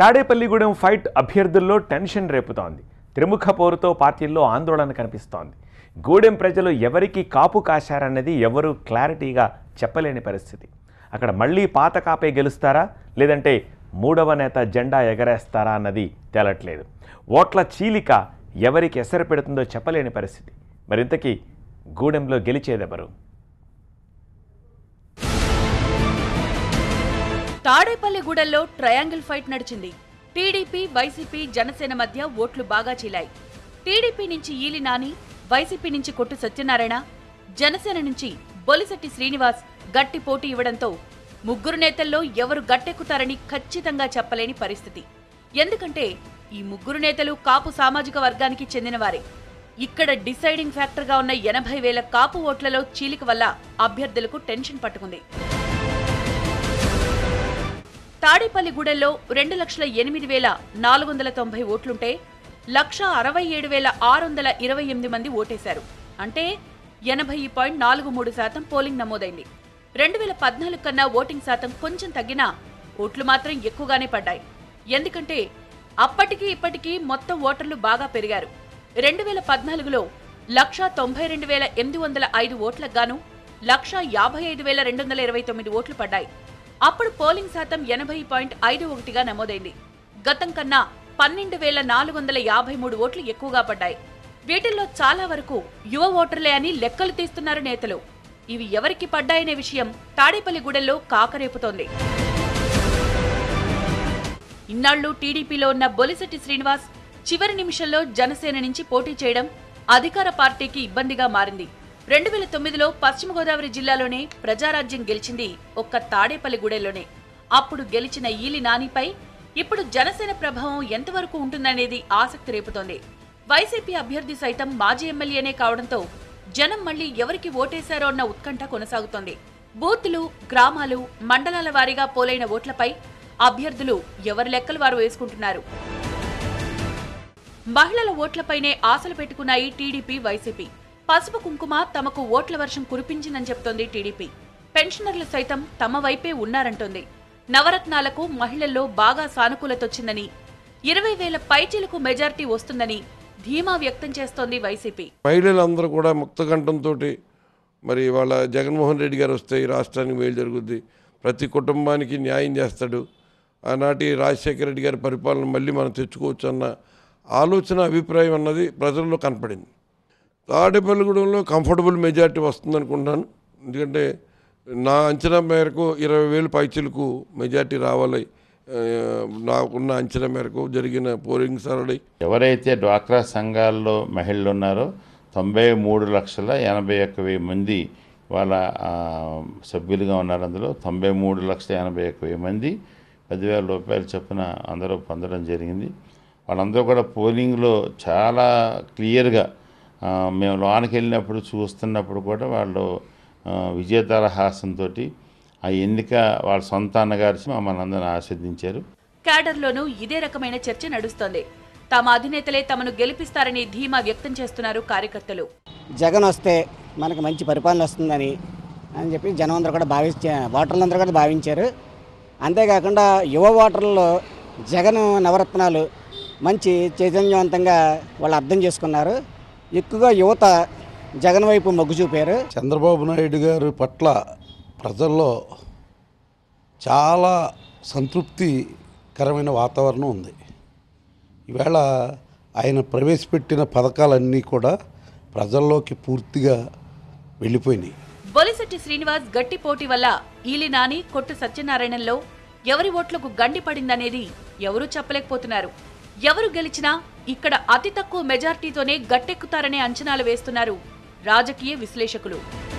Tadepalligudem fight అభ్యర్థుల్లో tension రేపుతోంది. త్రిముఖ పోరుతో పార్టీల్లో ఆందోళన కనిపిస్తోంది. గూడెం ప్రజలు ఎవరికి కాపు కాశారన్నది ఎవరూ క్లారిటీగా చెప్పలేని పరిస్థితి. అక్కడ మళ్ళీ పాత కాపే గెలుస్తారా లేదంటే మూడవ నేత జెండా ఎగరేస్తారా అన్నది తేలట్లేదు. ఓట్ల చీలిక ఎవరికి ఎసరు పెడుతుందో చెప్పలేని పరిస్థితి. మరింతకీ గూడెంలో గెలిచేదెవరు? తాడేపల్లిగూడెంలో ట్రయాంగిల్ ఫైట్ నడిచింది. టీడీపీ, వైసీపీ, జనసేన మధ్య ఓట్లు బాగా చీలాయి. టీడీపీ నుంచి ఈలి నాని, వైసీపీ నుంచి కొట్టు సత్యనారాయణ, జనసేన నుంచి బొలిశెట్టి శ్రీనివాస్ గట్టి పోటీ ఇవ్వడంతో ముగ్గురు నేతల్లో ఎవరు గట్టెక్కుతారని ఖచ్చితంగా చెప్పలేని పరిస్థితి. ఎందుకంటే ఈ ముగ్గురు నేతలు కాపు సామాజిక వర్గానికి చెందినవారే. ఇక్కడ డిసైడింగ్ ఫ్యాక్టర్గా ఉన్న 80,000 కాపు ఓట్లలో చీలిక వల్ల అభ్యర్థులకు టెన్షన్ పట్టుకుంది. తాడేపల్లిగూడెంలో 2,08,490 ఓట్లుంటే 1,67,628 మంది ఓటేశారు. అంటే 80.43% పోలింగ్ నమోదైంది. 2014 కన్నా ఓటింగ్ శాతం కొంచెం తగ్గినా ఓట్లు మాత్రం ఎక్కువగానే పడ్డాయి. ఎందుకంటే అప్పటికి ఇప్పటికీ మొత్తం ఓటర్లు బాగా పెరిగారు. 2014లో 192,805 ఓట్లకు గాను 155,229 ఓట్లు పడ్డాయి. అప్పుడు పోలింగ్ శాతం 80.51గా నమోదైంది. గతం కన్నా 12,453 ఓట్లు ఎక్కువగా పడ్డాయి. వీటిల్లో చాలా వరకు యువ ఓటర్లే అని లెక్కలు తీస్తున్నారు నేతలు. ఇవి ఎవరికి పడ్డాయనే విషయం తాడేపల్లిగూడెంలో కాకరేపుతోంది. ఇన్నాళ్లు టీడీపీలో ఉన్న బొలిశెట్టి శ్రీనివాస్ చివరి నిమిషంలో జనసేన నుంచి పోటీ చేయడం అధికార పార్టీకి ఇబ్బందిగా మారింది. 2009లో పశ్చిమ గోదావరి జిల్లాలోనే ప్రజారాజ్యం గెలిచింది ఒక్క తాడేపల్లిగూడెంలోనే. అప్పుడు గెలిచిన ఈలి నానిపై ఇప్పుడు జనసేన ప్రభావం ఎంతవరకు ఉంటుందనేది ఆసక్తి రేపుతోంది. వైసీపీ అభ్యర్థి సైతం మాజీ ఎమ్మెల్యేనే కావడంతో జనం మళ్లీ ఎవరికి ఓటేశారో అన్న ఉత్కంఠ కొనసాగుతోంది. బూత్లు, గ్రామాలు, మండలాల వారీగా పోలైన ఓట్లపై అభ్యర్థులు ఎవరి లెక్కలు వారు వేసుకుంటున్నారు. మహిళల ఓట్లపైనే ఆశలు పెట్టుకున్నాయి టీడీపీ, వైసీపీ. పసుపు కుంకుమ తమకు ఓట్ల వర్షం కురిపించిందని చెప్తోంది టీడీపీ. పెన్షనర్లు సైతం తమ వైపే ఉన్నారంటోంది. నవరత్నాలకు మహిళల్లో బాగా సానుకూలతొచ్చిందని, 20,000 పైచీలకు మెజార్టీ వస్తుందని ధీమా వ్యక్తం చేస్తోంది వైసీపీ. మహిళలందరూ కూడా ముక్తకంఠంతో మరి వాళ్ళ జగన్మోహన్ రెడ్డి గారు వస్తే ఈ రాష్ట్రానికి మేలు జరుగుద్ది, ప్రతి కుటుంబానికి న్యాయం చేస్తాడు, ఆనాటి రాజశేఖర రెడ్డి గారి పరిపాలన మళ్ళీ మనం తెచ్చుకోవచ్చు అన్న ఆలోచన, అభిప్రాయం అన్నది ప్రజల్లో కనపడింది. తాడేపల్లిగూడెంలో కంఫర్టబుల్ మెజార్టీ వస్తుంది అనుకుంటున్నాను. ఎందుకంటే నా అంచనా మేరకు 20,000 పైచీలకు మెజార్టీ రావాలి. నాకున్న అంచనా మేరకు జరిగిన పోలింగ్ సరళి. ఎవరైతే డ్వాక్రా సంఘాల్లో మహిళలు ఉన్నారో 93,81,000 మంది వాళ్ళ సభ్యులుగా ఉన్నారు. అందులో 93,81,000 మంది 10,000 రూపాయలు చొప్పున అందరూ పొందడం జరిగింది. వాళ్ళందరూ కూడా పోలింగ్లో చాలా క్లియర్గా మేము లోనికి వెళ్ళినప్పుడు చూస్తున్నప్పుడు కూడా వాళ్ళు విజేతాల హాసంతో ఆ ఎన్నిక వాళ్ళ సొంత అన్నగారు మమ్మల్ని అందరిని ఆస్వాదించారు. క్యాడర్లోనూ ఇదే రకమైన చర్చ నడుస్తోంది. తమ అధినేతలే తమను గెలిపిస్తారని ధీమా వ్యక్తం చేస్తున్నారు కార్యకర్తలు. జగన్ వస్తే మనకు మంచి పరిపాలన వస్తుందని చెప్పి జనం కూడా ఓటర్లందరూ కూడా భావించారు. అంతేకాకుండా యువ ఓటర్లలో జగన్ నవరత్నాలు మంచి చైతన్యవంతంగా వాళ్ళు అర్థం చేసుకున్నారు. ఎక్కువగా యువత జగన్ వైపు మొగ్గు చూపారు. చంద్రబాబు నాయుడు గారి పట్ల ప్రజల్లో చాలా సంతృప్తికరమైన వాతావరణం ఉంది. ఈవేళ ఆయన ప్రవేశపెట్టిన పథకాలన్నీ కూడా ప్రజల్లోకి పూర్తిగా వెళ్ళిపోయినాయి. బొలిశెట్టి శ్రీనివాస్ గట్టి పోటీ వల్ల ఈలి నాని, కొట్టు సత్యనారాయణలో ఎవరి ఓట్లకు గండి పడిందనేది ఎవరూ చెప్పలేకపోతున్నారు. ఎవరు గెలిచినా ఇక్కడ అతి తక్కువ మెజార్టీతోనే గట్టెక్కుతారనే అంచనాలు వేస్తున్నారు రాజకీయ విశ్లేషకులు.